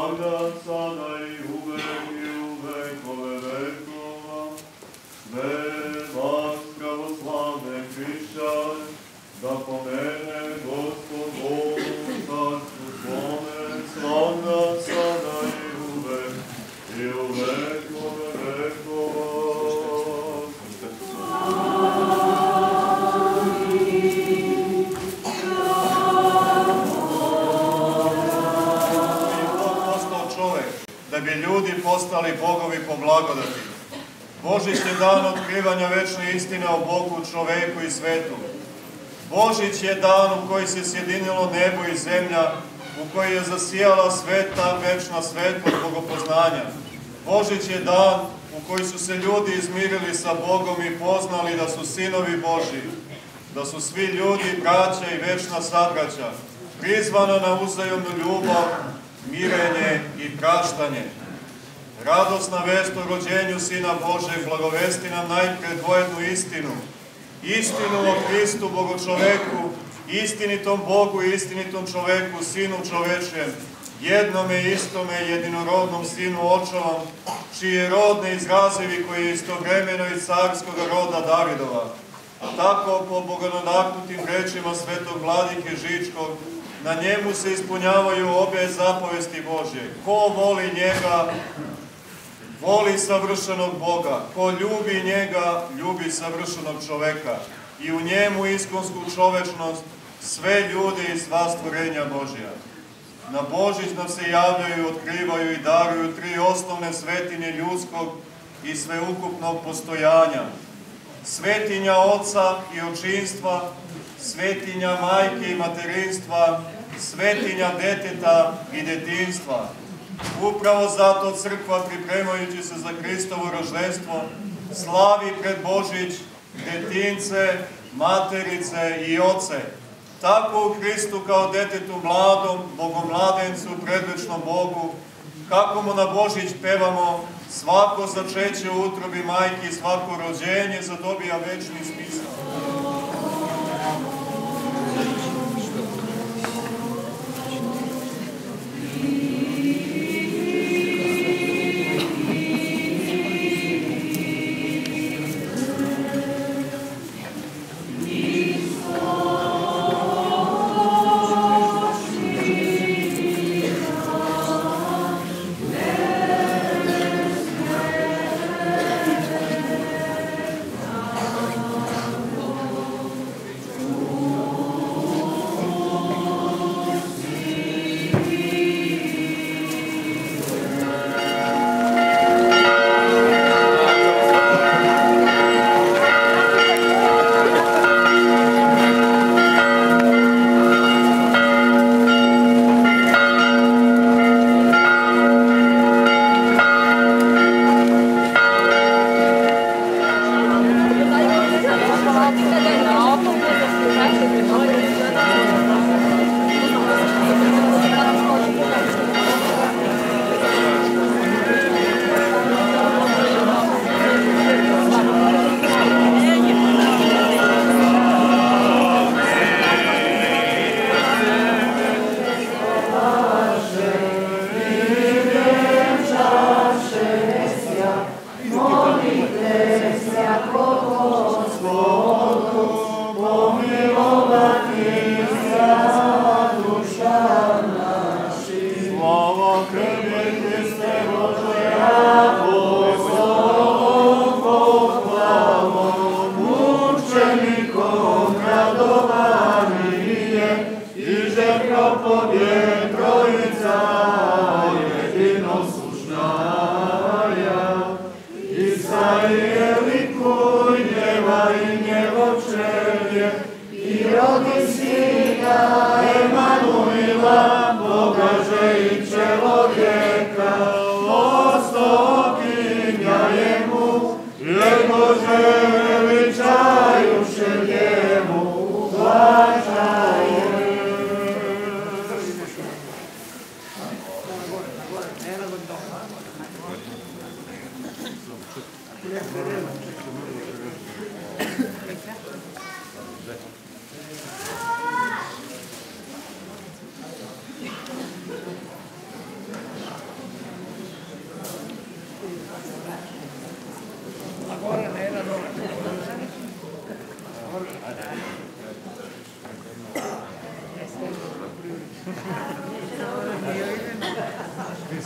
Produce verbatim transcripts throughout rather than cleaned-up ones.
svakda, sada i uvek i u vekove vekova. Me vas, pravoslavne hrišćane, da pomene Gospod Bog u carstvu svome, svakda, sada i uvek i u vekove vekova. Da bi ljudi postali bogovi po blagodati. Božić je dan otkrivanja večne istine o Bogu, čoveku i svetu. Božić je dan u koji se sjedinilo nebo i zemlja, u koji je zasijala sveta, večna svetlost bogopoznanja. Božić je dan u koji su se ljudi izmirili sa Bogom i poznali da su sinovi Božji, da su svi ljudi braća i večna sabraća, prizvana na uzajamnu ljubav, mirenje i praštanje. Radosna vest o rođenju Sina Božeg blagovesti nam najpre dvojednu istinu. Istinu o Hristu, Bogočoveku, istinitom Bogu i istinitom čoveku, Sinu čovečijem, jednome istome jedinorodnom Sinu Očovom, čiji je rod neizrazivi, koji je istovremeno i carskog roda Davidova. Tako po bogonadahnutim rečima svetog vladike Žičkog, na njemu se ispunjavaju obe zapovesti Božje. Ko voli njega, voli savršenog Boga. Ko ljubi njega, ljubi savršenog čoveka. I u njemu iskonsku čovečnost sve ljude i sva stvorenja Božja. Na Božić nam se javljaju, otkrivaju i daruju tri osnovne svetinje ljudskog i sveukupnog postojanja. Svetinja Oca i očinstva, svetinja majke i materinstva, svetinja deteta i detinjstva. Upravo zato crkva, pripremajući se za Hristovo roždenstvo, slavi pred Božić detinjce, materice i oce. Tako u Hristu kao detetu mladom, bogomladencu, predvečnom Bogu, kako mu na Božić pevamo, svako začeće u utrobi majke i svako rođenje zadobija večni smisao.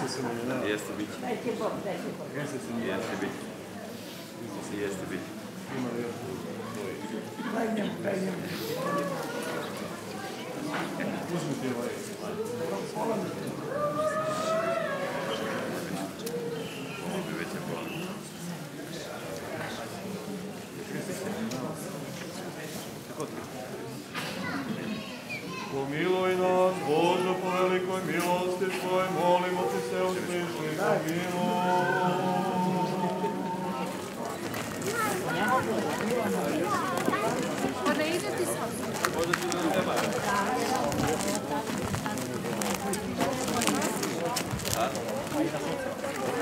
se meni, da. Jeste biti. Dajte Bog, dajte Bog. Jeste se meni. Jeste biti. Jeste biti. Ima li još? Daj njemu, daj njemu. Uzmi ti ovaj. Već je bolno. Pomiluj nas, Bože, po velikoj milosti Tvojoj, molimo Ti se usliši, pomiluj. Možda ide ti sam. Možda ti nam treba. A?